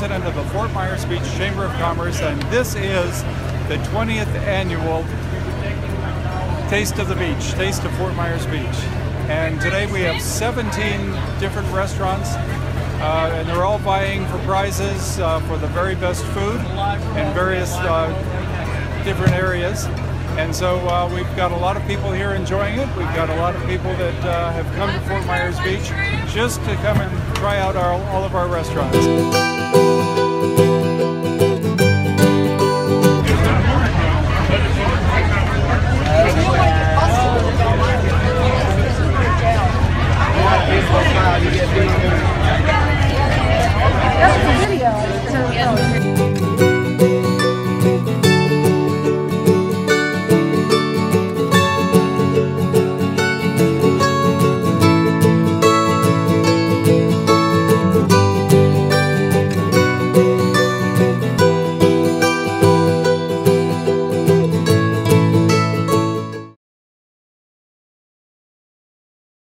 president of the Fort Myers Beach Chamber of Commerce, and this is the 20th annual Taste of the Beach, Taste of Fort Myers Beach. And today we have 17 different restaurants, and they're all vying for prizes for the very best food in various different areas. And so we've got a lot of people here enjoying it. We've got a lot of people that have come to Fort Myers Beach just to come and try out all of our restaurants.